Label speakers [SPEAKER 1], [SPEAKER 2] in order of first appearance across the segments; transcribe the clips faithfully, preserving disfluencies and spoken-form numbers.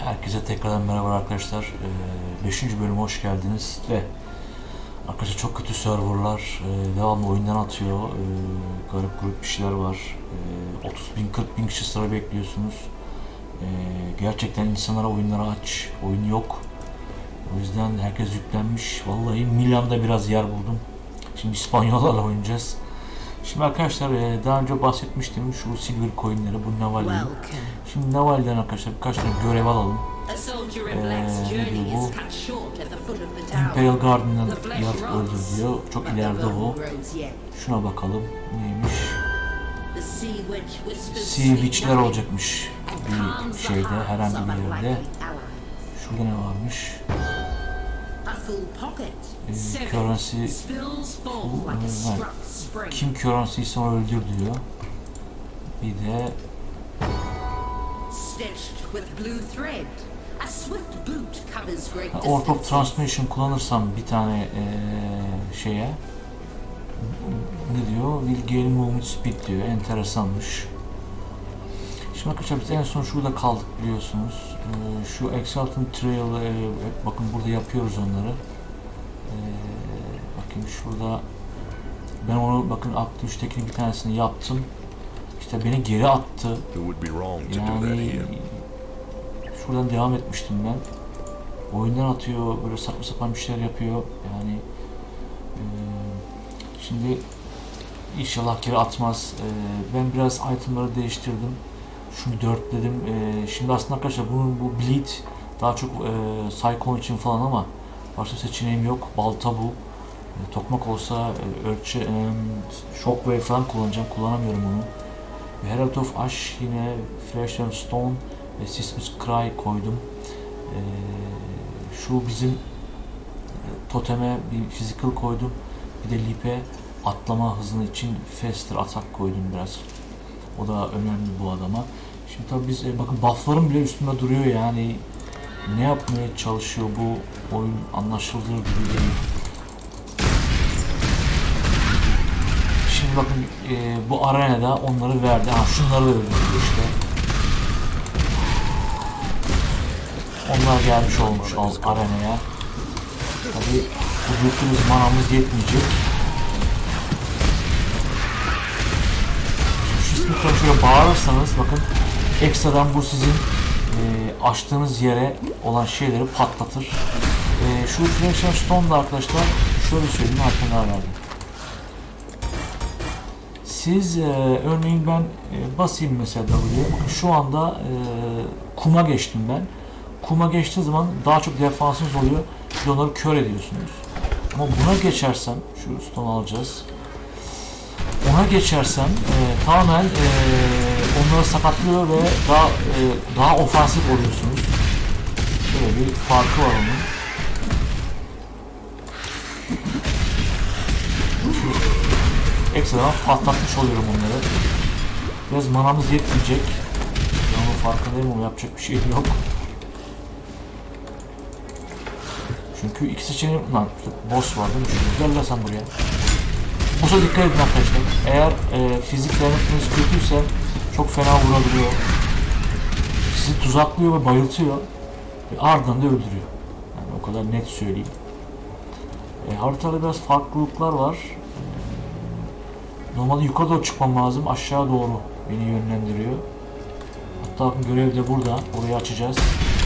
[SPEAKER 1] Herkese tekrardan merhaba arkadaşlar. beşinci bölüme hoş geldiniz ve arkadaşlar çok kötü serverlar, ee, devamlı oyundan atıyor, ee, garip grup bir şeyler var. ee, otuz bin kırk bin kişi sıra bekliyorsunuz. Ee, gerçekten insanlara oyunları aç, oyun yok. O yüzden herkes yüklenmiş. Vallahi Milan'da biraz yer buldum. Şimdi İspanyollarla oynayacağız. Şimdi arkadaşlar daha önce bahsetmiştim şu silver coinleri, bu Naval'den. Şimdi Naval'den arkadaşlar birkaç tane görev alalım. Ee, ne diyor bu? Imperial Guardian'dan yaratık öldür diyor. Çok ileride o. Şuna bakalım. Neymiş? Sea Witch'ler olacakmış bir şeyde, herhangi bir yerde. Şurada ne varmış? Ee, currency full, evet. Kim currency ise onu öldür diyor. Bir de Orb of Transmission kullanırsam bir tane ee, şeye ne diyor? Will gain movement speed diyor. Enteresanmış. Şimdi arkadaşlar biz en son şurada kaldık biliyorsunuz. Ee, şu Exalted Trail, e, bakın burada yapıyoruz onları. Ee, bakın şurada ben onu bakın aklı üçtekini bir tanesini yaptım. İşte beni geri attı. Yani şuradan devam etmiştim ben. Oyundan atıyor, böyle saçma sapan bir şeyler yapıyor. Yani e, şimdi inşallah geri atmaz. E, ben biraz itemları değiştirdim. Şunu dörtledim. E, şimdi aslında arkadaşlar bunun bu bleed daha çok e, Cyclone için falan ama başka seçeneğim yok. Balta bu. E, tokmak olsa e, ölçü, e, Shockwave falan kullanacağım. Kullanamıyorum onu. Herald of Ash, yine Flesh and Stone ve Seismic Cry koydum. E, şu bizim e, toteme bir physical koydum. Bir de Leap'e atlama hızını için Faster atak koydum biraz. O da önemli bu adama. Şimdi tabi biz e, bakın bufflarım bile üstünde duruyor yani ne yapmaya çalışıyor bu oyun anlaşılır gibi değil. Şimdi bakın e, bu arenada onları verdi. Ha şunları da öldürdü işte. Onlar gelmiş olmuş o arenaya. Tabi bu büyüklüğümüz manamız yetmeyecek. Şu sınıfta şöyle bağırırsanız bakın ekstradan bu sizin e, açtığınız yere olan şeyleri patlatır. E, şu Flesh and Stone'da arkadaşlar şöyle söyleyeyim arkadaşlar verdim. Siz e, örneğin ben e, basayım mesela W'ye. Bakın şu anda e, kuma geçtim ben. Kuma geçtiği zaman daha çok defansınız oluyor. Siz onları kör ediyorsunuz. Ama buna geçersem, şu stone alacağız. Ona geçersem e, tamamen e, onları sakatlıyor ve daha e, daha ofansif oluyorsunuz. Böyle bir farkı var onun. Ekstradan patlatmış oluyorum onları. Biraz manamız yetmeyecek. Ben onun farkındayım ama yapacak bir şey yok. Çünkü iki seçeneğim... Lan işte boss var değil mi? Şöyle gel lan sen buraya. Boss'a dikkat edin arkadaşlar. Eğer e, fizik dayanıklılığınız kötüyse çok fena vurabiliyor. Sizi tuzaklıyor ve bayıltıyor. Ve ardından da öldürüyor. Yani o kadar net söyleyeyim. E, haritada biraz farklılıklar var. Normalde yukarı doğru çıkmam lazım, aşağı doğru beni yönlendiriyor. Hatta bakın görev de burada, orayı açacağız.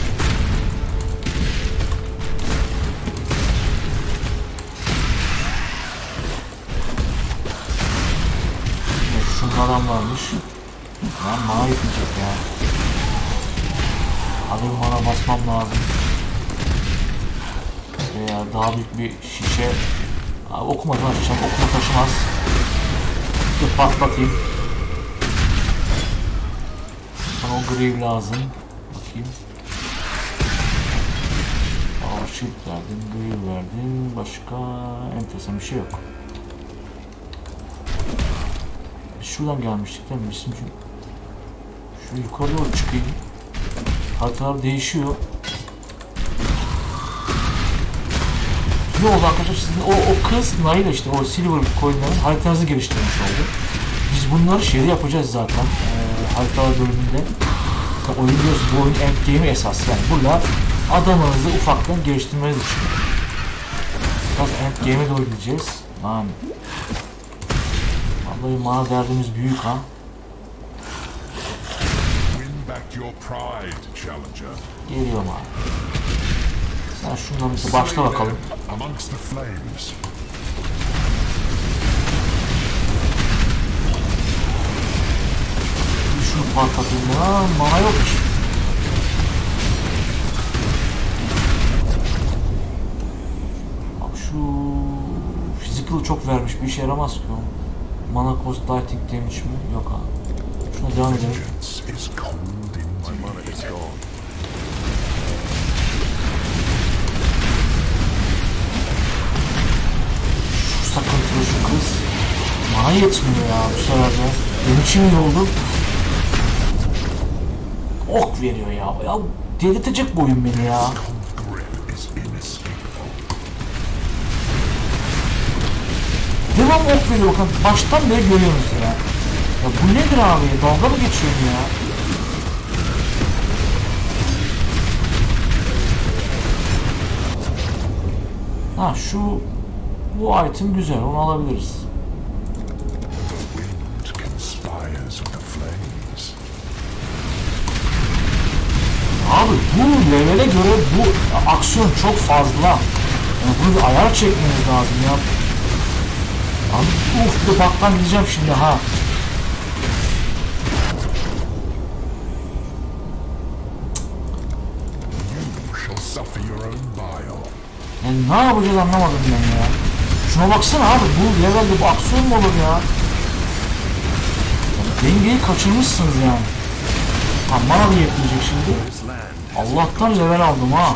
[SPEAKER 1] Evet, şurada adam varmış. Lan mana yetmeyecek ya. Hadi mana basmam lazım. Veya daha büyük bir şişe. Abi, okumadan açacağım, okuma taşımaz. Bir patlatayım. Bana o grave lazım. Bakayım. Aa, shield verdim, grave verdim. Başka enteresan bir şey yok. Biz şuradan gelmiştik değil mi? Bizim için. Şöyle yukarı doğru çıkayım. Haritalar değişiyor. Ne oldu arkadaşlar? Sizin o, o kız Naila işte o silver coin'lerin haritanızı geliştirmiş oldu. Biz bunları şeyde yapacağız zaten. E, haritalar bölümünde. Zaten oyun diyoruz, bu oyun endgame'i esas yani. Burada adamınızı ufaktan geliştirmeniz için. Biraz endgame'e doğru gideceğiz. Lan. Vallahi mana derdimiz büyük ha. Geliyorum abi. Sen şundan bir başla bakalım. Şunu patlatayım ya. Mana yok ki. Bak şu physical çok vermiş. Bir işe yaramaz ki o. Mana cost lighting damage mi? Yok abi. Şuna devam edelim. Şu sakıntılı şu kız. Bana yetmiyor ya bu sefer de. Benim için iyi oldu. Ok veriyor ya. Ya delirtecek bu oyun beni ya. Devam ok veriyor bakın. Baştan beri görüyorsunuz ya. Ya bu nedir abi? Dalga mı geçiyorsun ya? Ha şu bu item güzel. Onu alabiliriz. Abi bu levele göre bu aksiyon çok fazla. Yani bunu bir ayar çekmeniz lazım ya. Abi uf bir baktan gideceğim şimdi ha. Yani ne yapacağız anlamadım ben ya. Şuna baksana abi, bu levelde bu aksiyon mu olur ya? Yani dengeyi kaçırmışsınız yani. Ha bana da yetmeyecek şimdi. Allah'tan level aldım ha.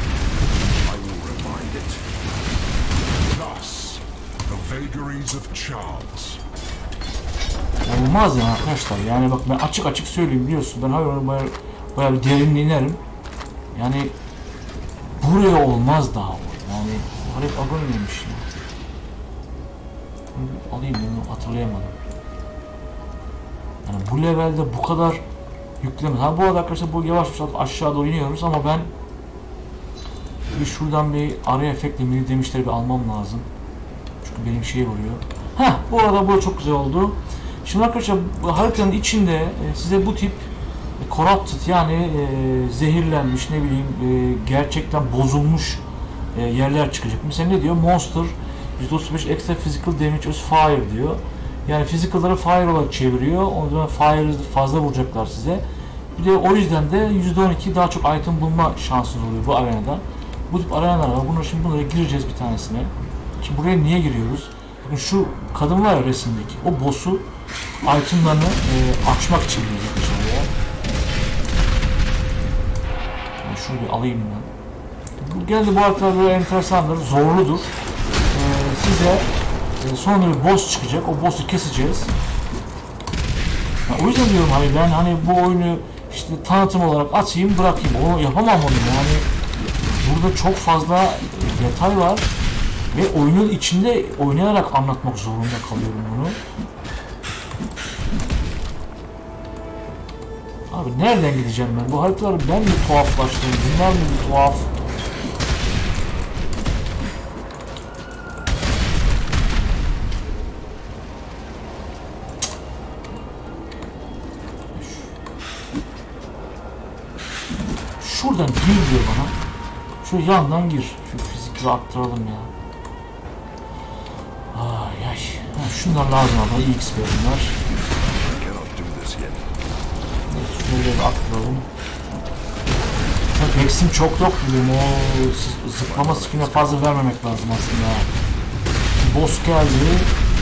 [SPEAKER 1] Olmaz yani arkadaşlar. Yani bak ben açık açık söyleyeyim, biliyorsun. Ben hayır bayağı, bayağı bir derinliğe inerim. Yani buraya olmaz daha. Yani harip aboneymiş ya. Alayım bunu, hatırlayamadım. Yani bu levelde bu kadar yükleme. Ha bu arada arkadaşlar bu yavaş yavaş aşağı doğru iniyoruz ama ben bir şuradan bir araya efektle mini demişleri bir almam lazım. Çünkü benim şey vuruyor. Heh, bu arada bu çok güzel oldu. Şimdi arkadaşlar bu haritanın içinde e, size bu tip e, corrupted yani e, zehirlenmiş, ne bileyim e, gerçekten bozulmuş e, yerler çıkacak. Mesela ne diyor? Monster yüzde otuz beş extra physical damage as fire diyor. Yani physical'ları fire olarak çeviriyor. O zaman fire fazla vuracaklar size. Bir de o yüzden de yüzde on iki daha çok item bulma şansınız oluyor bu arenada. Bu tip arenalar var. Bunları şimdi bunlara gireceğiz bir tanesine. Şimdi buraya niye giriyoruz? Bakın şu kadın var ya resimdeki. O boss'u itemlarını e, açmak için giriyoruz dışarıya. Yani şunu bir alayım ben. Bu geldi, bu haritalar böyle enteresandır, zorludur. E, size e, sonra bir boss çıkacak. O boss'u keseceğiz. Yani o yüzden diyorum hani ben hani bu oyunu işte tanıtım olarak atayım bırakayım. Onu yapamam onu yani. Burada çok fazla detay var ve oyunun içinde oynayarak anlatmak zorunda kalıyorum bunu. Abi nereden gideceğim ben? Bu haritaları ben mi tuhaflaştım? Bunlar mı bir tuhaf? Şuradan gir diyor bana. Şu yandan gir. Şu fizikleri aktaralım ya. Ay ay. Ha, şunlar lazım ama iyi X P bunlar. Evet, şunları aktaralım. Hex'im çok yok diyorum. O zıplama skin'e fazla vermemek lazım aslında. Boss geldi.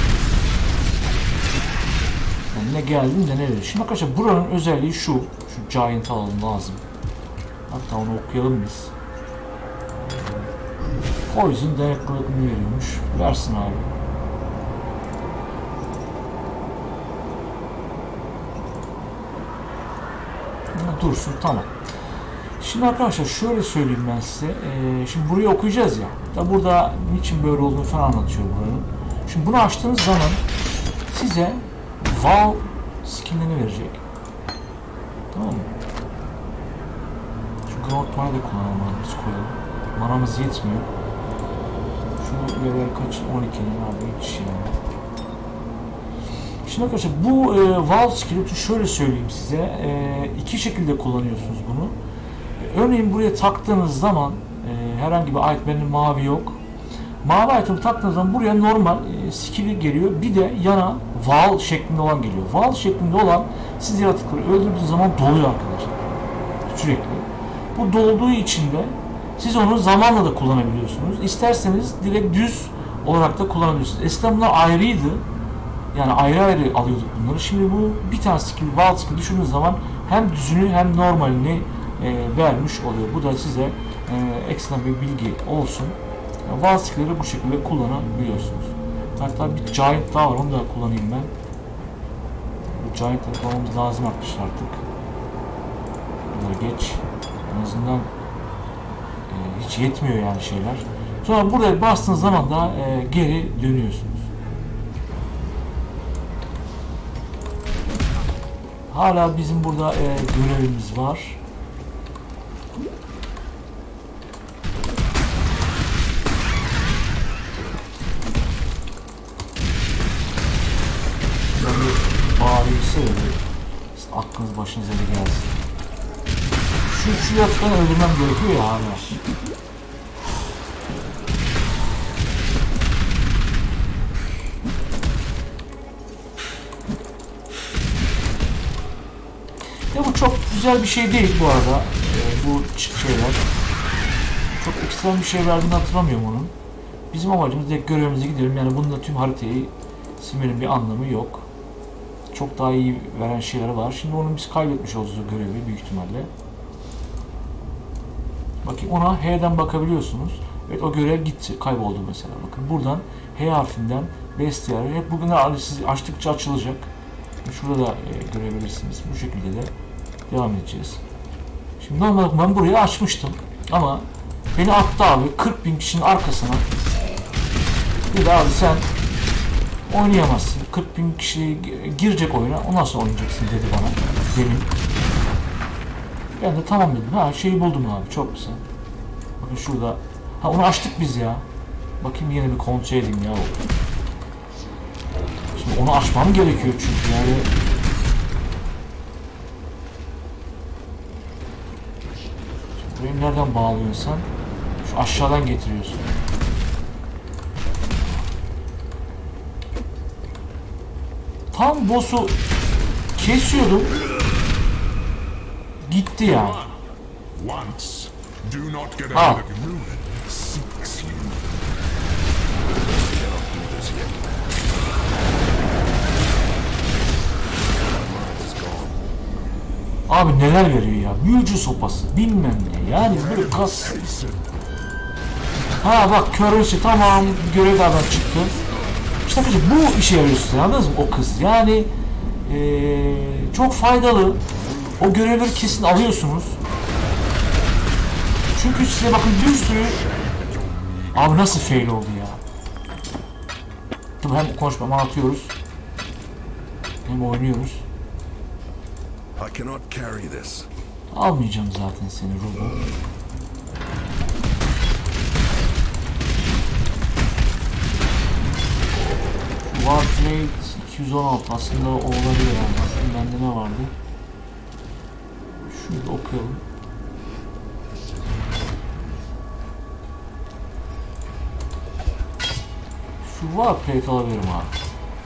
[SPEAKER 1] Yani ne geldim de ne dedi. Şimdi arkadaşlar buranın özelliği şu. Şu giant alalım lazım. Hatta onu okuyalım biz. Poison dayanıklılığını veriyormuş. Versin abi. Dursun, tamam. Şimdi arkadaşlar şöyle söyleyeyim ben size. Ee, şimdi burayı okuyacağız ya. Da burada niçin böyle olduğunu falan anlatıyor buranın. Şimdi bunu açtığınız zaman size Val skinlerini verecek. Tamam mı? Juggernaut Mana da kullanalım. Biz koyalım. Manamız yetmiyor. Şu level kaç? on ikinin abi hiç yani. Şimdi arkadaşlar bu e, Valve skill'i şöyle söyleyeyim size. E, iki şekilde kullanıyorsunuz bunu. E, örneğin buraya taktığınız zaman e, herhangi bir item, benim mavi yok. Mavi item taktığınız zaman buraya normal e, skill'i geliyor. Bir de yana Valve şeklinde olan geliyor. Valve şeklinde olan siz yaratıkları öldürdüğünüz zaman doluyor arkadaşlar. Sürekli. Bu dolduğu için de siz onu zamanla da kullanabiliyorsunuz. İsterseniz direkt düz olarak da kullanabiliyorsunuz. Eskiden bunlar ayrıydı. Yani ayrı ayrı alıyorduk bunları. Şimdi bu bir tane skill, Valve skill düşündüğünüz zaman hem düzünü hem normalini e, vermiş oluyor. Bu da size e, ekstra bir bilgi olsun. Yani Valve skill'leri bu şekilde kullanabiliyorsunuz. Hatta bir Giant daha var, onu da kullanayım ben. Bu Giant'ı kullanmamız lazım arkadaşlar artık. Bunları geç. En azından e, hiç yetmiyor yani şeyler. Sonra buraya bastığınız zaman da e, geri dönüyorsunuz. Hala bizim burada e, görevimiz var. Ben bir bağırayım söyleyeyim. İşte aklınız başınıza da gelsin. Şu, şu yaratıkları öldürmem gerekiyor ya hala. Ya bu çok güzel bir şey değil bu arada. Ee, bu şeyler. Çok ekstrem bir şey verdiğini hatırlamıyorum onun. Bizim amacımız direkt görevimize gidelim. Yani bunda tüm haritayı silmenin bir anlamı yok. Çok daha iyi veren şeyler var. Şimdi onu biz kaybetmiş olacağız o görevi büyük ihtimalle. Bakın ona H'den bakabiliyorsunuz. Evet, o görev gitti, kayboldu mesela. Bakın buradan H harfinden bestiyer. Hep bugünler siz açtıkça açılacak. Şurada da e, görebilirsiniz. Bu şekilde de devam edeceğiz. Şimdi normalde ben burayı açmıştım. Ama beni attı abi kırk bin kişinin arkasına. Bir de abi sen oynayamazsın. kırk bin kişi girecek oyuna. Ondan sonra oynayacaksın dedi bana. Demin. Ben de tamam dedim. Ha şeyi buldum abi. Çok güzel. Bakın şurada. Ha onu açtık biz ya. Bakayım yine bir kontrol edeyim ya. Şimdi onu açmam gerekiyor çünkü yani. Şimdi burayı nereden bağlıyorsun sen? Şu aşağıdan getiriyorsun. Tam boss'u kesiyordum. Gitti yani. Ha. Abi neler veriyor ya? Büyücü sopası, bilmem ne. Yani böyle kas. Ha bak körüsü tamam, görevlerden çıktı. İşte bu işe yarıyor size, anladınız mı? O kız. Yani ee, çok faydalı. O görevleri kesin alıyorsunuz. Çünkü size bakın bir sürü... Abi nasıl fail oldu ya? Tabii hem konuşmamı anlatıyoruz. Hem oynuyoruz. Almayacağım zaten seni Robo. Warplate iki yüz on altı aslında o olabilir yani. Bakın bende ne vardı? Şunu da okuyalım. Şu Warplate alabilirim abi.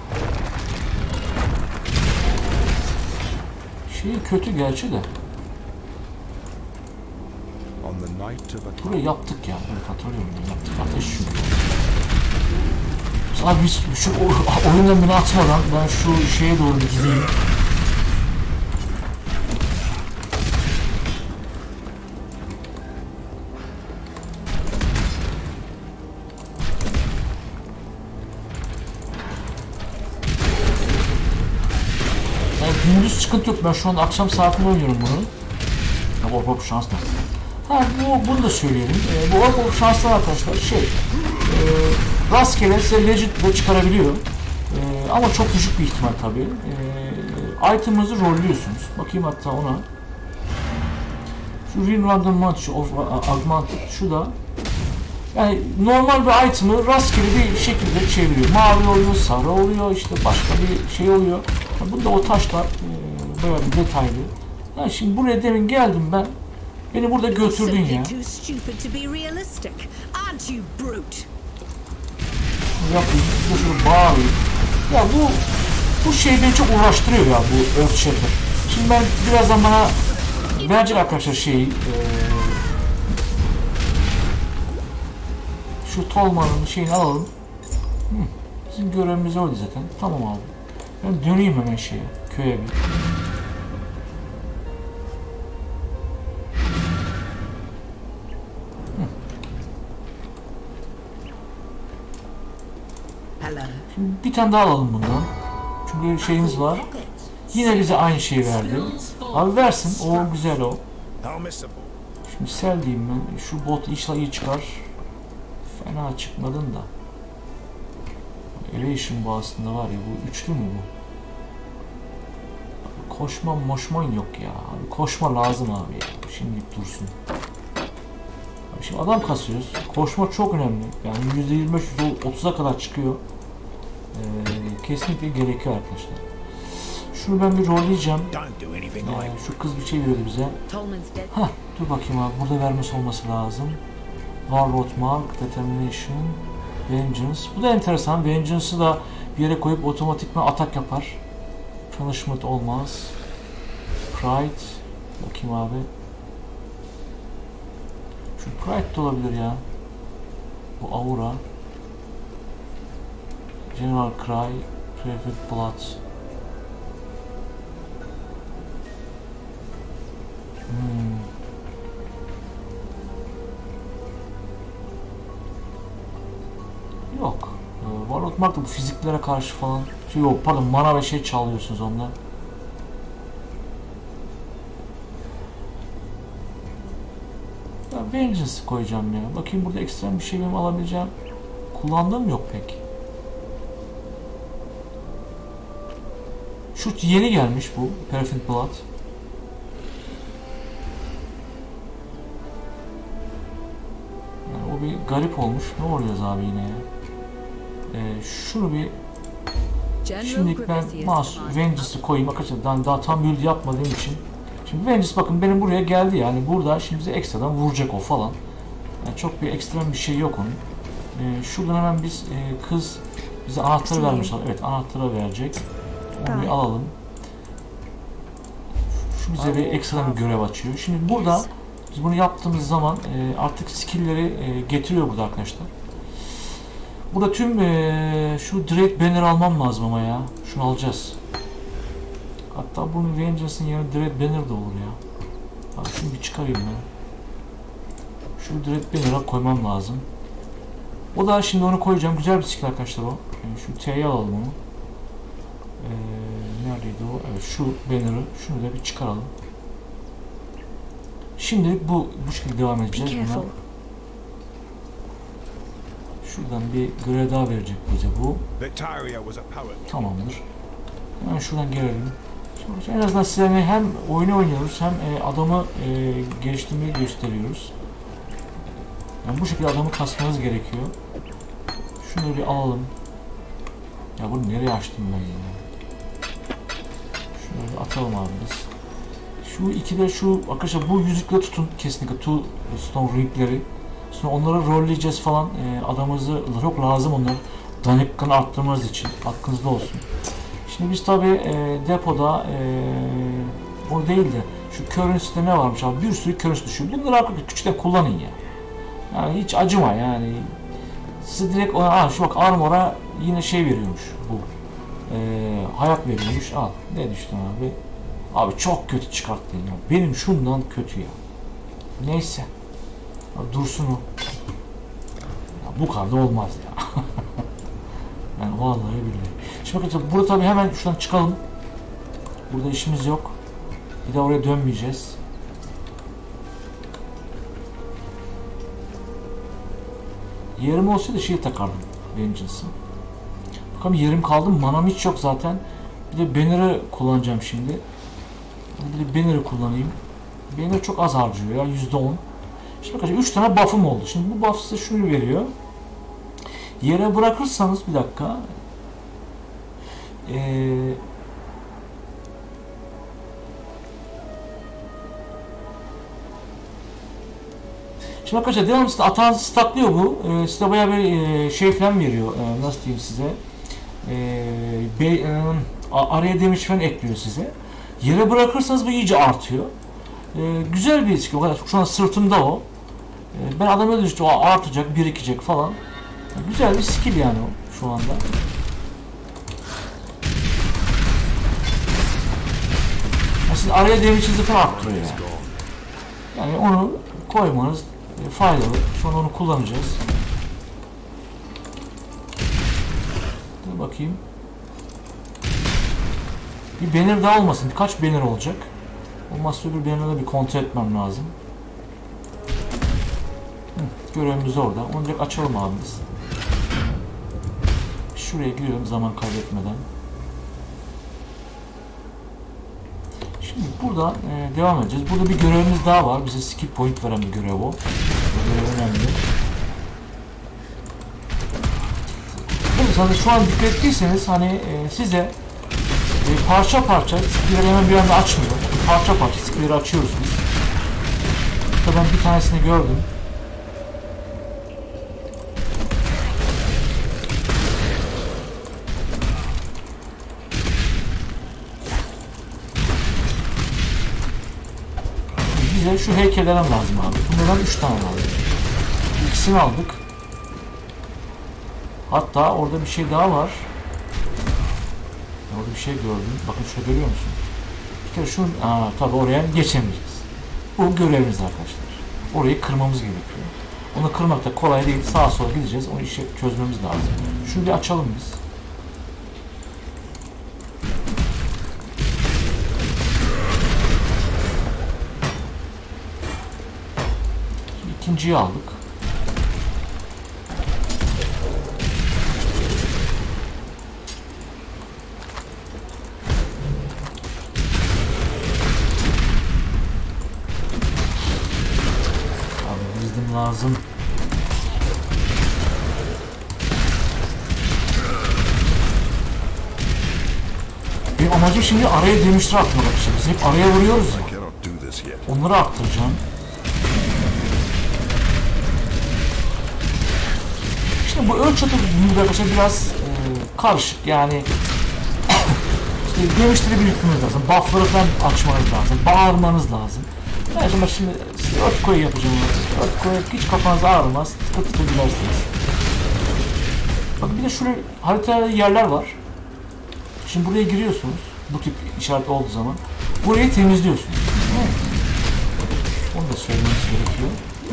[SPEAKER 1] Şey kötü gerçi de. Burayı yaptık ya. Evet hatırlıyorum ya. Yaptık. Ateş çünkü. Abi biz şu oyundan beni atmadan ben şu şeye doğru gideyim. Yani gündüz sıkıntı yok. Ben şu an akşam saatinde oynuyorum bunu. Ya bu orpa şans da. Ha bu bunu da söyleyelim. E, bu orpa şanslar arkadaşlar şey. E, rastgele size legit de çıkarabiliyor. Ee, ama çok düşük bir ihtimal tabi. Ee, item'ınızı rollüyorsunuz. Bakayım hatta ona. Şu Ring Random şu Augmented şu da yani normal bir item'ı rastgele bir şekilde çeviriyor. Mavi oluyor, sarı oluyor, işte başka bir şey oluyor. Yani bunda o taşlar e, bayağı bir detaylı. Yani şimdi buraya demin geldim ben. Beni burada götürdün ya. Yapayım, şunu bağlayayım. Ya bu bu şey beni çok uğraştırıyor ya bu Earthshaker. Şimdi ben birazdan bana verecek arkadaşlar şeyi e, şu Tolman'ın şeyini alalım. Hı, bizim görevimiz oldu zaten. Tamam abi. Ben döneyim hemen şeye, köye bir. Şimdi bir tane daha alalım bundan. Çünkü şeyimiz var. Yine bize aynı şeyi verdi. Abi versin. O güzel o. Şimdi sel diyeyim ben. Şu bot inşallah iyi çıkar. Fena çıkmadın da. Elation bu aslında var ya. Bu üçlü mü bu? Koşma moşman yok ya. Abi koşma lazım abi ya. Şimdilik dursun. Abi şimdi adam kasıyoruz. Koşma çok önemli. Yani yüzde yirmi beş yüzde otuza kadar çıkıyor. Ee, kesinlikle gerekiyor arkadaşlar. Şunu ben bir rolleyeceğim. Ee, şu kız bir şey veriyordu bize. Hah, dur bakayım abi. Burada vermesi olması lazım. Warlord Mark, Determination, Vengeance. Bu da enteresan. Vengeance'ı da bir yere koyup otomatikman atak yapar. Punishment olmaz. Pride. Bakayım abi. Şu Pride de olabilir ya. Bu Aura. General Cry. Private Blood. Hmm. Yok. Ee, Warlord Mark da bu fiziklere karşı falan. Şey yok, pardon, mana ve şey çalıyorsunuz onunla. Ya Vengeance koyacağım ya. Bakayım burada ekstra bir şey benim alabileceğim. Kullandığım yok pek. Şu yeni gelmiş bu. Perfect Blood. Yani o bir garip olmuş. Ne oluyoruz abi yine ya? Ee, şunu bir şimdilik ben mouse Vengeance'ı koyayım. Arkadaşlar daha, daha tam build yapmadığım için. Şimdi Vengeance bakın benim buraya geldi yani. Burada şimdi bize ekstradan vuracak o falan. Yani çok bir ekstrem bir şey yok onun. Ee, şuradan hemen biz e, kız bize anahtarı vermiş. Evet, anahtarı verecek. Onu bir alalım. Şu bize bir ekstradan bir görev açıyor. Şimdi burada biz bunu yaptığımız zaman e, artık skill'leri e, getiriyor burada arkadaşlar. Burada tüm e, şu Dread Banner almam lazım ama ya. Şunu alacağız. Hatta bunun Vengeance'ın yerine Dread Banner da olur ya. Abi şunu bir çıkarayım ben. Şu Dread Banner'a koymam lazım. O da şimdi onu koyacağım. Güzel bir skill arkadaşlar o. Yani şu T'yi alalım onu. Ee, neredeydi o? Evet, şu banner'ı. Şunu da bir çıkaralım. Şimdi bu bu şekilde devam edeceğiz buna. Şuradan bir görev daha verecek bize bu. Tamamdır. Hemen şuradan gelelim. Şimdi en azından size hem oyunu oynuyoruz hem e, adamı e, geliştirmeyi gösteriyoruz. Yani bu şekilde adamı kasmanız gerekiyor. Şunu bir alalım. Ya bunu nereye açtım ben ya? Şunu bir atalım abi biz. Şu ikide şu arkadaşlar bu yüzükle tutun kesinlikle two stone ringleri. Sonra onları rolleyeceğiz falan. E, adamımızı çok lazım onlar. Dayanıklılığını arttırmanız için. Hakkınızda olsun. Şimdi biz tabi e, depoda e, o değil de şu currency'de ne varmış abi? Bir sürü currency düşüyor. Bunları arkadaşlar küçükten kullanın ya. Yani hiç acıma yani. Size direkt ona, aa şu bak armor'a yine şey veriyormuş bu. E, hayat veriyormuş. Al. Ne düştün abi? Abi çok kötü çıkarttın ya. Benim şundan kötü ya. Neyse. Abi dursun o. Ya bu kadar da olmaz ya. Yani vallahi billahi. Şimdi bakın burada tabii hemen şuradan çıkalım. Burada işimiz yok. Bir daha oraya dönmeyeceğiz. Yerim olsaydı şeyi takardım. Vengeance'ı. Bakalım yerim kaldı mı? Manam hiç yok zaten. Bir de banner'ı kullanacağım şimdi. Bir de banner'ı kullanayım. Benim çok az harcıyor ya, yüzde on. Şimdi arkadaşlar üç tane buff'ım oldu. Şimdi bu buff size şunu veriyor. Yere bırakırsanız bir dakika. Eee Şimdi arkadaşlar devamlı atağınızı staklıyor bu. Ee, size bayağı bir e, şey falan veriyor. Ee, nasıl diyeyim size. Ee, be, e, araya damage falan ekliyor size. Yere bırakırsanız bu iyice artıyor. Ee, güzel bir skill. Şu an sırtımda o. Ee, ben adam öldürünce o artacak, birikecek falan. Güzel bir skill yani o şu anda. Siz araya damage'inizi falan arttırıyor yani. Yani onu koymanız faydalı. Şu an onu kullanacağız. Dur bakayım. Bir banner daha olmasın. Birkaç banner olacak. Olmazsa öbür banner'ı bir kontrol etmem lazım. Hı, görevimiz orada. Onu direkt açalım abi biz. Şuraya giriyorum zaman kaybetmeden. Şimdi burada e, devam edeceğiz. Burada bir görevimiz daha var. Bize skill point veren bir görev o. Bu görev önemli. Evet, şu an dikkat ettiyseniz hani e, size e, parça parça skill'leri hemen bir anda açmıyor. Parça parça skill'leri açıyoruz biz. Hatta ben bir tanesini gördüm. Bize şu heykellerden lazım abi. Bunlardan üç tane lazım. İkisini aldık. Hatta orada bir şey daha var. Orada bir şey gördüm. Bakın şurada görüyor musunuz? Bir kere şunu, aa, tabii oraya geçemeyeceğiz. Bu görevimiz arkadaşlar. Orayı kırmamız gerekiyor. Onu kırmak da kolay değil. Sağa sola gideceğiz. Onu işi çözmemiz lazım. Şunu bir açalım biz. Şimdi ikinciyi aldık. Lazım. Benim amacım şimdi araya demiştir atmak. Biz hep araya vuruyoruz ya. Onları arttıracağım. Şimdi bu ölçütü arkadaşlar biraz e, karışık yani. İşte demişleri büyütmeniz lazım. Buff'ları falan açmanız lazım. Bağırmanız lazım. Ben şimdi, şimdi earthquake yapacağım. Earthquake hiç kafanızı ağrımaz. Tıkı tıkı gidersiniz. Bak bir de şurada haritada yerler var. Şimdi buraya giriyorsunuz. Bu tip işaret olduğu zaman. Burayı temizliyorsunuz. Evet. Onu da söylememiz gerekiyor.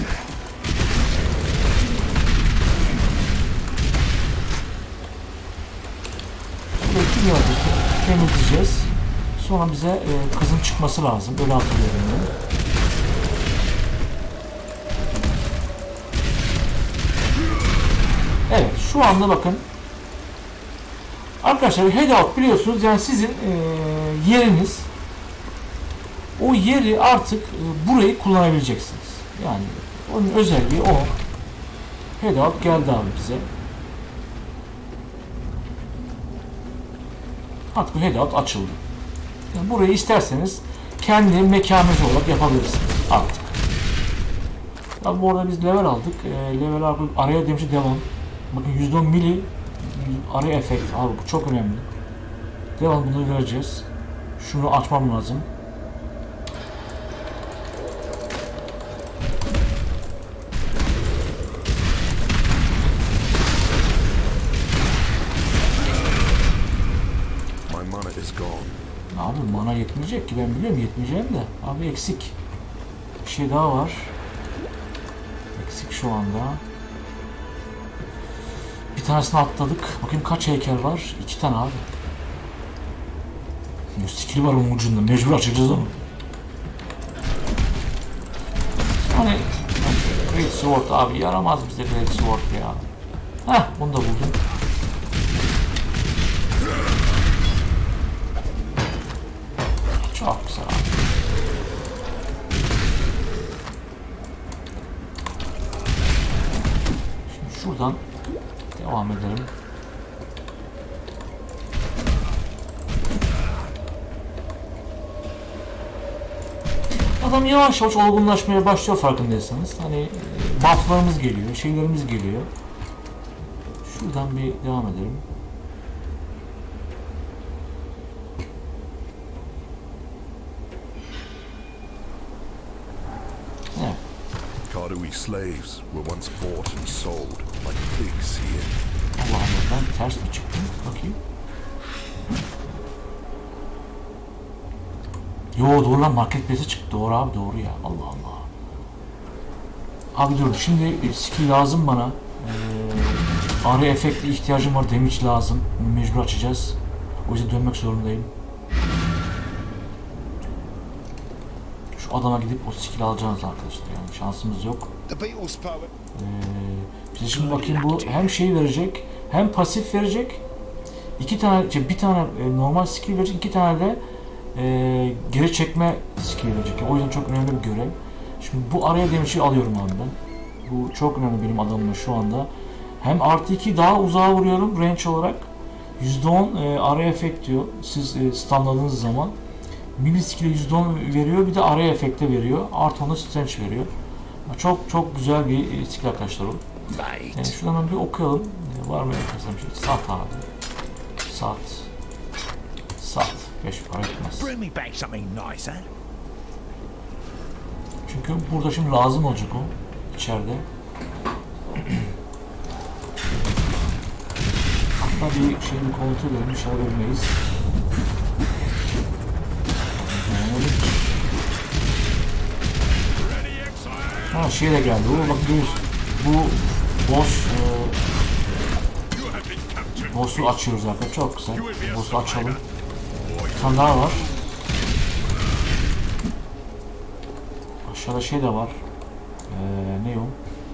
[SPEAKER 1] Burayı kim gördük? Temizleyeceğiz. Sonra bize e, kızın çıkması lazım. Öyle hatırlıyorum ben. Evet, şu anda bakın. Arkadaşlar hideout biliyorsunuz yani sizin e, yeriniz. O yeri artık e, burayı kullanabileceksiniz. Yani onun özelliği o. Hideout geldi abi bize. Artık bu hideout açıldı. Yani burayı isterseniz kendi mekanınız olarak yapabilirsiniz artık. Abi bu arada biz level aldık. E, level araya demişti devam. Bakın yüzde on mili araya efekt. Abi bu çok önemli. Devam bunu göreceğiz. Şunu açmam lazım. Abi mana yetmeyecek ki ben biliyorum yetmeyeceğim de. Abi eksik. Bir şey daha var. Eksik şu anda. Bir tanesini atladık. Bakayım kaç heykel var? İki tane abi. Skill var onun ucunda. Mecbur açacağız onu. Hani Great Sword abi yaramaz bize Great Sword ya. Heh bunu da buldum. Çok güzel abi. Şuradan devam edelim. Adam yavaş yavaş olgunlaşmaya başlıyor farkındaysanız. Hani bufflarımız geliyor, şeylerimiz geliyor. Şuradan bir devam edelim. Evet.
[SPEAKER 2] Karui slaves were once bought and sold like pigs here.
[SPEAKER 1] Allah Allah, ben ters mi çıktım? Bakayım. Yo doğru lan, marketplace'e çıktı. Doğru abi, doğru ya. Allah Allah. Abi dur, şimdi skill lazım bana. Ee, arı efekti ihtiyacım var. Damage lazım. Mecbur açacağız. O yüzden dönmek zorundayım. Şu adama gidip o skill alacağız arkadaşlar. Yani şansımız yok. Ee, bize şimdi bakayım, bu hem şey verecek, hem pasif verecek. İki tane, bir tane normal skill verecek, iki tane de e, geri çekme skill verecek. O yüzden çok önemli bir görev. Şimdi bu araya damage'i alıyorum abi ben. Bu çok önemli benim adamımla şu anda. Hem artı iki daha uzağa vuruyorum range olarak. yüzde on e, araya efekt diyor. Siz e, stunladığınız zaman. Mini skill'e yüzde on veriyor, bir de araya efekte veriyor. Artı onda strength veriyor. Çok çok güzel bir skill arkadaşlar o. Yani şuradan bir okuyalım. E, var mı eklersem şey? Sat abi. Sat. Sat. Beş para etmez. Çünkü burada şimdi lazım olacak o. İçeride. Hatta bir şeyini kontrol edelim. Dışarı vermeyiz. Ha şey de geldi. O bak görüyorsun. Bu boss e, boss'u açıyoruz arkadaşlar. Çok güzel. Boss'u açalım. Bir tane daha var. Aşağıda şey de var. Ee, ne o?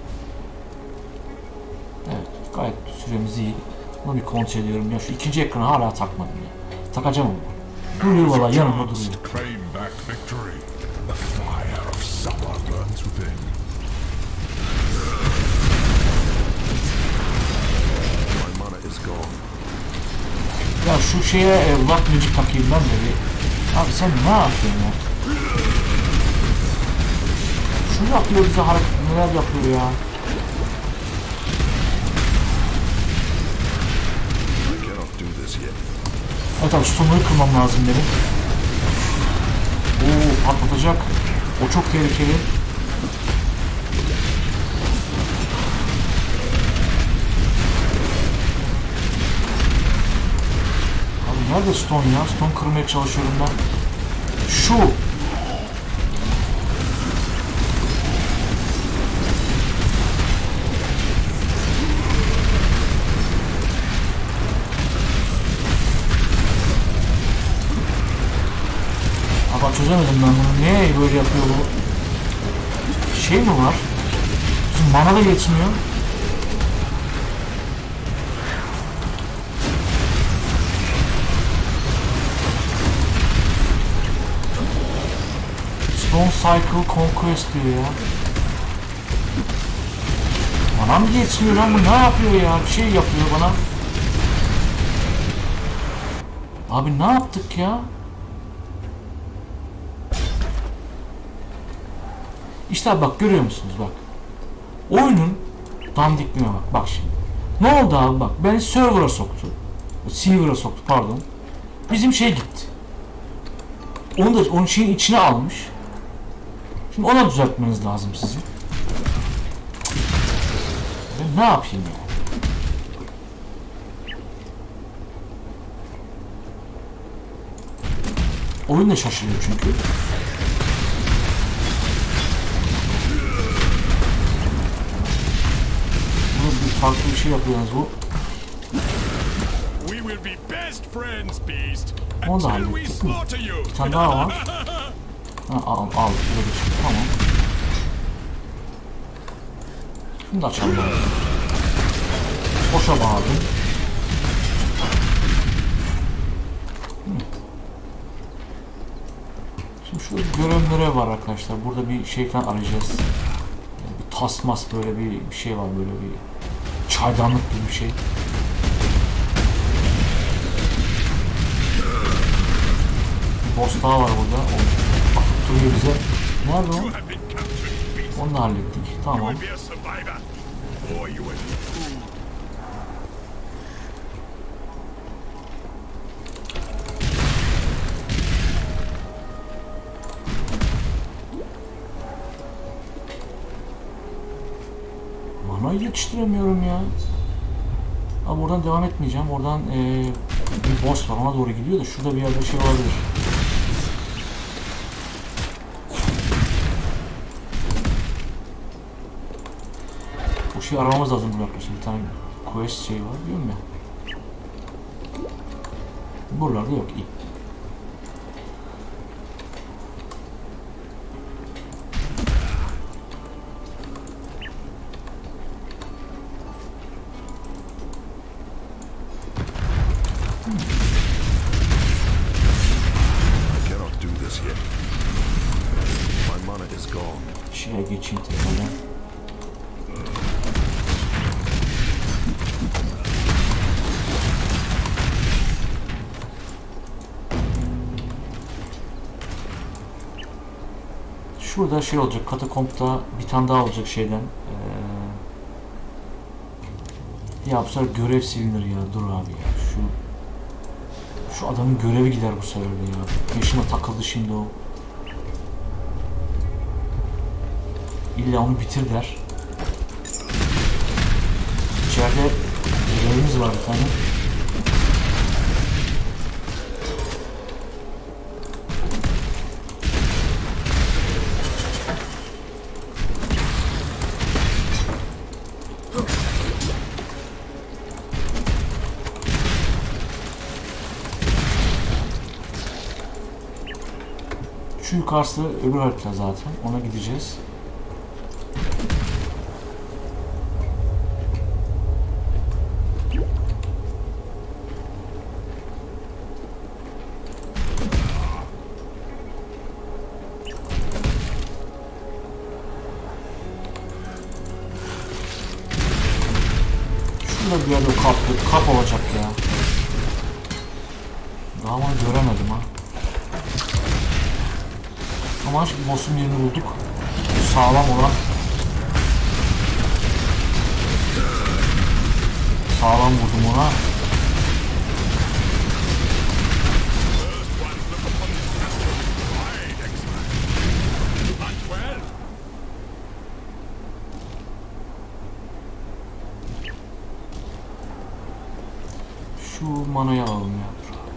[SPEAKER 1] Evet. Gayet süremiz iyi. Bunu bir kontrol ediyorum. Ya şu ikinci ekranı hala takmadım ya. Takacağım onu. Duruyor valla, yanımda duruyor. Ya şu şeye e, Lock Magic takayım ben de bir. Abi sen ne yapıyorsun ya? Şu yapıyor bize, hareket neler yapıyor ya? Evet abi, stone'ları kırmam lazım benim. Oo, patlatacak. O çok tehlikeli. Abi nerede stone ya? Stone kırmaya çalışıyorum ben. Şu. Ama çözemedim ben bunu. Niye böyle yapıyor bu? Şey mi var? Bizim mana da yetmiyor. Stone Cycle Conquest diyor ya. Bana mı yetmiyor lan bu? Ne yapıyor ya? Bir şey yapıyor bana. Abi ne yaptık ya? İşte bak, görüyor musunuz bak. Oyunun dandikliğine bak. Bak şimdi. Ne oldu abi bak. Beni server'a soktu. Server'a soktu pardon. Bizim şey gitti. Onu da onun şeyin içine almış. Şimdi ona düzeltmeniz lazım sizin. Ben ne yapayım ya? Oyun da şaşırıyor çünkü. Burada bir farklı bir şey yapıyor yalnız bu. Onu da hallettik mi? Bir tane daha var. Ha, al, al, al. Tamam. Şunu da açalım. Boşa bağladım. Şimdi şu görevlere var arkadaşlar. Burada bir şey falan arayacağız. Yani bir tasmas böyle bir, bir şey var, böyle bir Çaydanlık gibi bir şey. Bir boss daha var burada. O bakıp duruyor bize. Nerede o? Onu da hallettik. Tamam. Manayı yetiştiremiyorum ya. Ama oradan devam etmeyeceğim. Oradan ee, bir boss var. Ona doğru gidiyor da şurada bir yerde şey olabilir. Bu şeyi aramamız lazım burada arkadaşlar. Bir tane quest şey var. Biliyor musun? Buralarda yok. İyi. Şeye geçeyim tekrardan. Şurada şey olacak, katakompta bir tane daha olacak şeyden. Ee, ya bu sefer görev silinir ya, dur abi ya. Şu şu adamın görevi gider bu sefer de ya. Peşime takıldı şimdi o. İlla onu bitir der. İçeride görevimiz var bir tane. Şu yukarısı öbür harita zaten. Ona gideceğiz. Şurada bir yerde o kap, kap olacak ya. Daha onu göremedim ha. Ama şimdi boss'un yerini bulduk. Sağlam olan. Sağlam vurdum ona. Şu manayı alalım ya.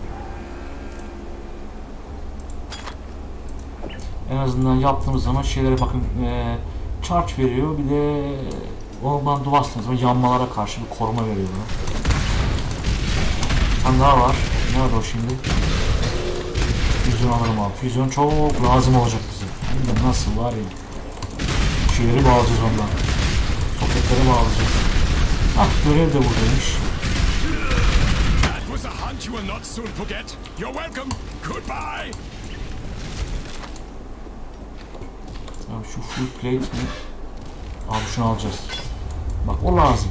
[SPEAKER 1] En azından yaptığımız zaman şeylere bakın, e, charge veriyor, bir de ondan bastığınız zaman yanmalara karşı bir koruma veriyor buna. Bir tane daha var. Nerede o şimdi? Füzyon alırım abi. Füzyon çok lazım olacak bize. Hem de nasıl var ya. Şeyleri bağlayacağız ondan. Soketleri bağlayacağız. Ah, görev de buradaymış. Abi şu full plate mi? Abi şunu alacağız. Bak o lazım.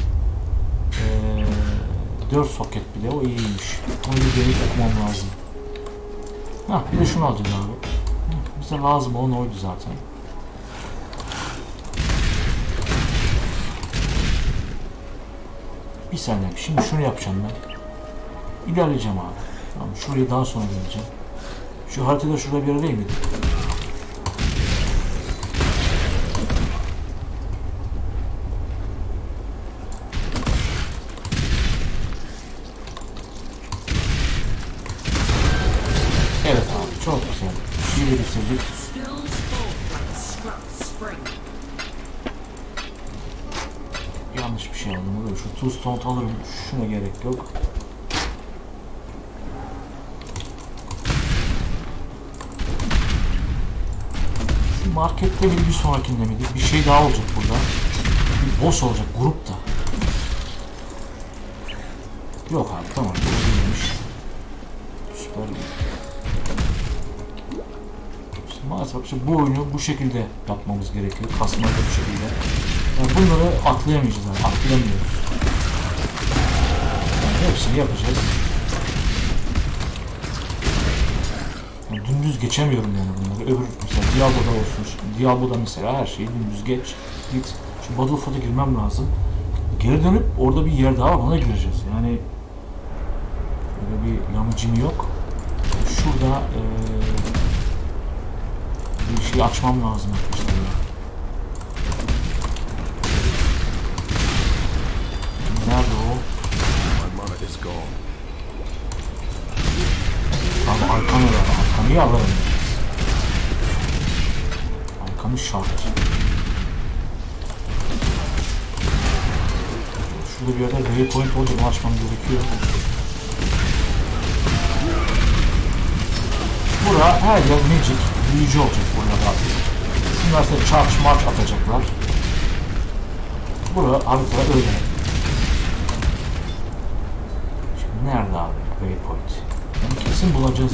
[SPEAKER 1] Ee, dört soket bile, o iyiymiş. Onu bir deneyip okumam lazım. Hah, bir de şunu alacağız abi. Bize lazım olan oydu zaten. Bir saniye. Şimdi şunu yapacağım ben. İlerleyeceğim abi. Tamam, şuraya daha sonra geleceğim. Şu haritada şurada bir yere değil miydi? Evet abi, çok güzel. İyi bitirdik. Yanlış bir şey aldım. Şu two stone alırım. Şuna gerek yok. Şu markette bir, bir sonrakinde miydi? Bir şey daha olacak burada. Bir boss olacak grupta. Yok abi, tamam. Bu değilmiş. Süper. Maalesef işte bu oyunu bu şekilde yapmamız gerekiyor. Kasmayla bu şekilde. Yani bunları atlayamayacağız. Yani atlayamıyoruz. Hepsini yapacağız. Yani dümdüz geçemiyorum yani bunları. Öbür mesela Diablo'da olsun. Diablo'da mesela her şeyi dümdüz geç. Git. Şu Battlefield'a girmem lazım. Geri dönüp orada bir yer daha var. Ona gireceğiz. Yani böyle bir yamıcım yok. Şurada ee, bir şey açmam lazım arkadaşlar. Nerede o? Abi arkanı ver. Arkanı alırım. Arkanı şart. Şurada bir yerde waypoint olacak. Açmam gerekiyor. Bura her yer magic. Büyücü olacak burada. Şunlar size charge march atacaklar. Bura haritada öyle. Şimdi nerede abi waypoint? Yani kesin bulacağız.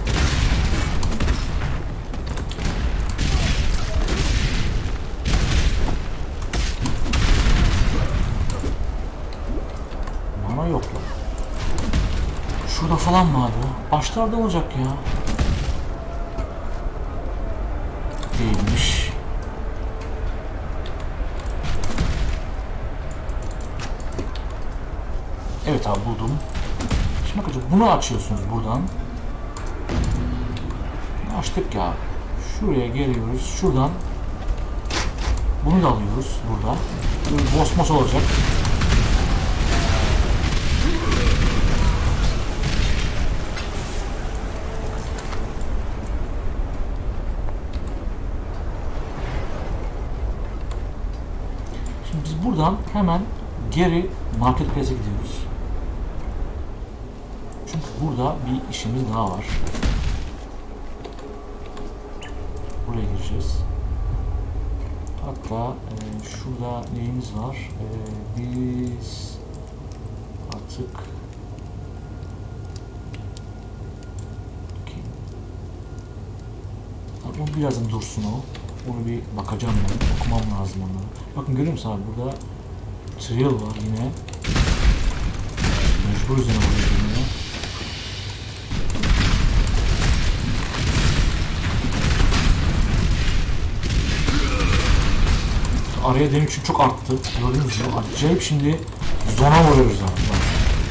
[SPEAKER 1] Mana yok lan. Şurada falan mı abi? Başlarda olacak ya. Değilmiş. Evet abi buldum. Şimdi bakacağım bunu açıyorsunuz buradan. Açtık ya. Şuraya geliyoruz. Şuradan bunu da alıyoruz burada. Böyle boss boss olacak. Şimdi biz buradan hemen geri marketplace'e gidiyoruz. Çünkü burada bir işimiz daha var. Buraya gireceğiz. Hatta e, şurada neyimiz var? E, biz artık okay. O birazdan dursun o. Onu bir bakacağım ben. Okumam lazım onu. Bakın görüyor musun abi burada trial var yine. Mecbur üzerine oraya. Araya benim için çok arttı. Gördünüz mü? Acayip şimdi zona vuruyoruz abi. Bak.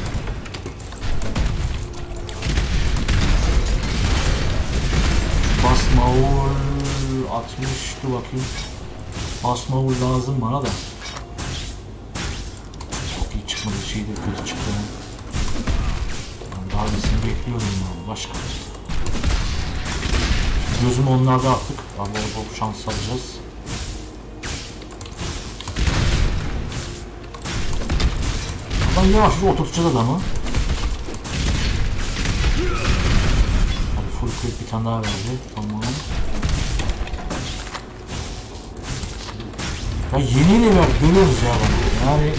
[SPEAKER 1] Basma vur altmış dur bakayım. Basma vur lazım bana da. Çok iyi çıkmadı şeyde kötü çıktı. Daha iyisini bekliyorum yani başka. Şimdi gözüm onlarda artık. Abi bol şans alacağız. Yavaş yavaş oturtacağız adamı. Hadi full crit bir tane daha verdi. Tamam. Ya yeni level görüyoruz ya bana. Yani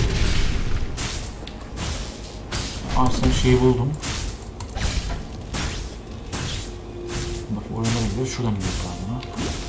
[SPEAKER 1] aslında şeyi buldum. Bak oraya gidiyor. Şuradan gidiyor galiba.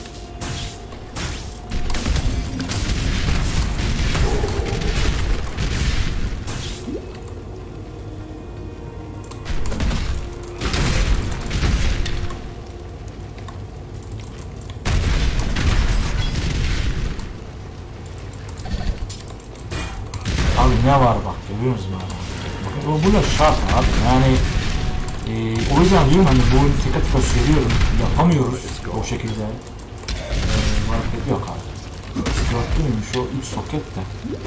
[SPEAKER 1] Ne var bak görüyor musunuz abi? Bakın bu ne şart abi yani e, o yüzden diyorum hani bu oyunu tek tek söylüyorum yapamıyoruz o şekilde e, market yok abi. Gördün mü şu üç soket de.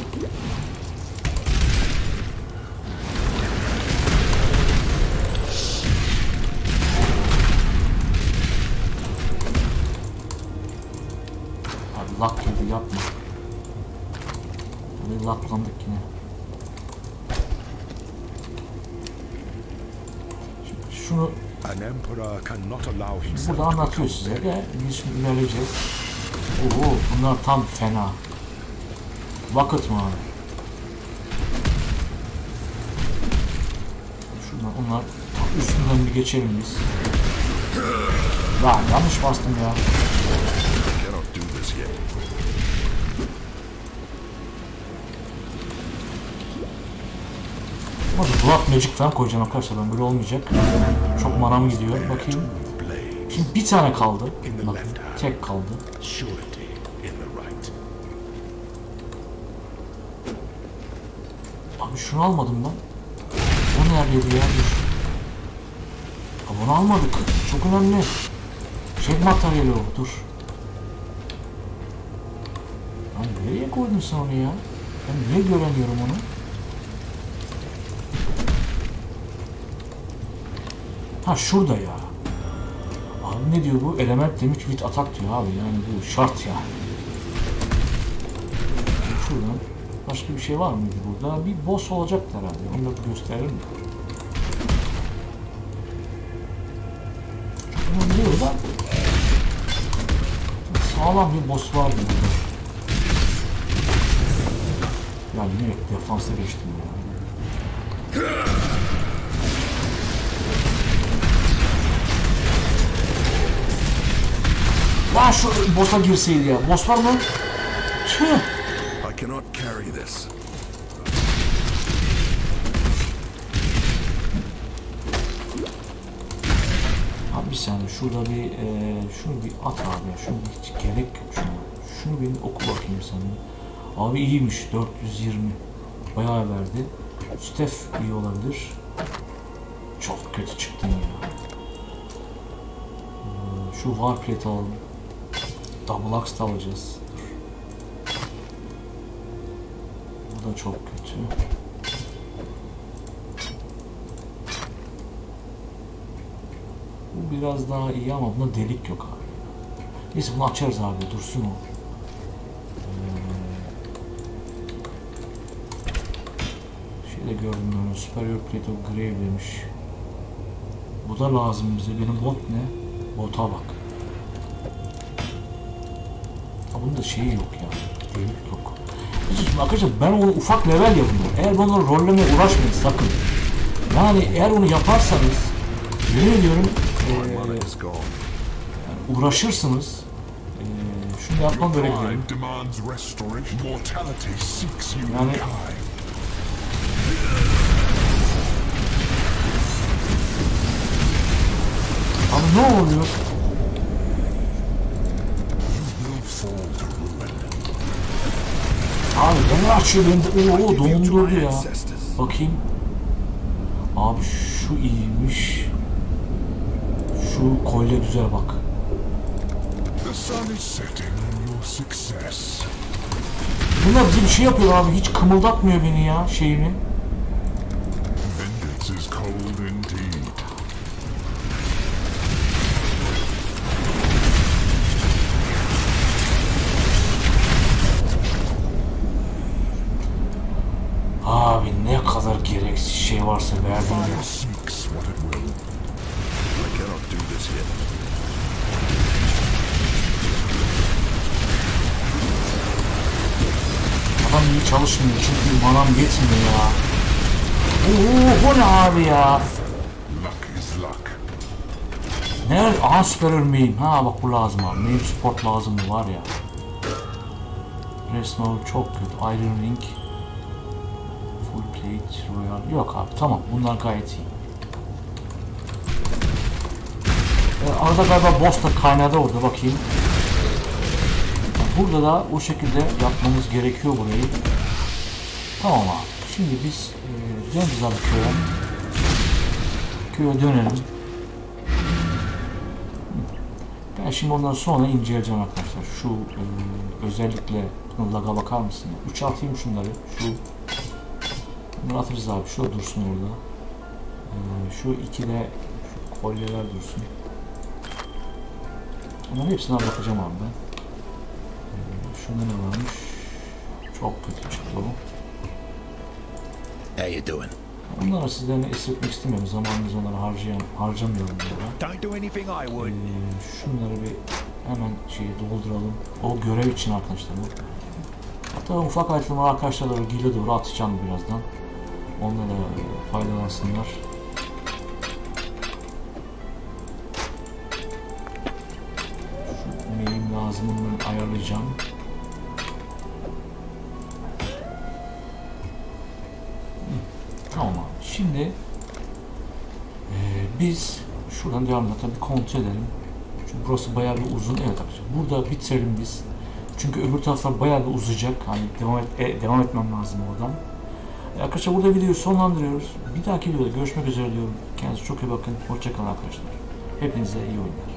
[SPEAKER 1] Abi lak gibi yapma. Böyle laklandık yine. Şunu burada anlatıyor size de biz şimdi ilerleyeceğiz. Oo, bunlar tam fena. Vakit mı abi? Şuradan onlar üstünden bir geçelim biz. Lan yanlış bastım ya. Blood Magic falan koyacağım arkadaşlar, ben böyle olmayacak. Çok manam gidiyor. Bakayım. Şimdi bir tane kaldı. Bak, tek kaldı. Abi şunu almadım ben. O neredeydi ya? Dur. Abi onu almadık. Çok önemli. Şey materyali o. Dur. Lan nereye koydun sen onu ya? Ben niye göremiyorum onu? Ha şurada ya. Abi ne diyor bu? Element damage with attack diyor abi. Yani bu şart ya. Şuradan. Başka bir şey var mıydı burada? Bir boss olacaktı herhalde. Onu da gösterir mi? Bunu biliyoruz da. Sağlam bir boss vardı burada. Ya yine defansa geçtim ya. Lan şu boss'a girseydi ya. Boss var mı? Tüh.
[SPEAKER 2] I cannot carry this.
[SPEAKER 1] Abi bir saniye şurada bir e, şunu bir at abi ya. Şunu hiç gerek yok şuna. Şunu bir oku bakayım sana. Abi iyiymiş dört yüz yirmi. Bayağı verdi. Steph iyi olabilir. Çok kötü çıktın ya. Şu Warplate alalım. Double Axe da alacağız. Bu da çok kötü. Bu biraz daha iyi ama bunda delik yok abi. Neyse bunu açarız abi, dursun o. Şeyde gördüm ben, Superior Plate of Grave demiş. Bu da lazım bize. Benim bot ne? Bota bak. Ha, bunun da şeyi yok ya. Delik yok. Şimdi arkadaşlar ben onu ufak level yapıyorum. Eğer ben onu rollemeye uğraşmayın sakın. Yani eğer onu yaparsanız yemin ediyorum ee, yani uğraşırsınız. Ee, şunu yapmam böyle gidelim. Yani abi ne oluyor? Abi beni açıyor beni de. Oo dondurdu ya. Bakayım. Abi şu iyiymiş. Şu kolye güzel bak. Bunlar bize bir şey yapıyor abi. Hiç kımıldatmıyor beni ya şeyimi. Abi ne kadar gereksiz şey varsa verdim ya. Adam iyi çalışmıyor çünkü manam yetmiyor ya. Oo bu ne abi ya? Nerede? Aha süper ölmeyeyim. Ha bak bu lazım abi. Name support lazım mı var ya. Resmen çok kötü. Iron Ring. Full plate, royal. Yok abi tamam. Bunlar gayet iyi. Ee, arada galiba boss da kaynadı orada bakayım. Burada da o şekilde yapmamız gerekiyor burayı. Tamam abi. Şimdi biz e, döneceğiz abi köye. Köye dönelim. Ben şimdi ondan sonra inceleyeceğim arkadaşlar. Şu e, özellikle lag'a bakar mısın? üçe atayım şunları. Şu bunları atırız abi. Şu dursun orada. E, şu iki de şu kolyeler dursun. Onların hepsine bakacağım abi ben. E, şunda ne varmış? Çok kötü çıktı o.
[SPEAKER 3] How you doing?
[SPEAKER 1] Onları sizden esirtmek istemiyorum. Zamanınızı onları harcayan, harcamayalım diyorlar.
[SPEAKER 3] Don't do anything I would.
[SPEAKER 1] Ee, şunları bir hemen şeyi dolduralım. O görev için arkadaşlar bu. Hatta ufak ayrıntılar arkadaşlarla gile doğru atacağım birazdan. Onlara faydalansınlar. Şu neyim lazımını ayarlayacağım. Tamam abi. Şimdi e, biz şuradan devam edelim. Tabii kontrol edelim. Çünkü burası bayağı bir uzun. Evet arkadaşlar. Burada bitirelim biz. Çünkü öbür taraflar bayağı bir uzayacak. Hani devam, et, e, devam etmem lazım oradan. E, arkadaşlar burada videoyu sonlandırıyoruz. Bir dahaki videoda görüşmek üzere diyorum. Kendinize çok iyi bakın. Hoşça kalın arkadaşlar. Hepinize iyi oyunlar.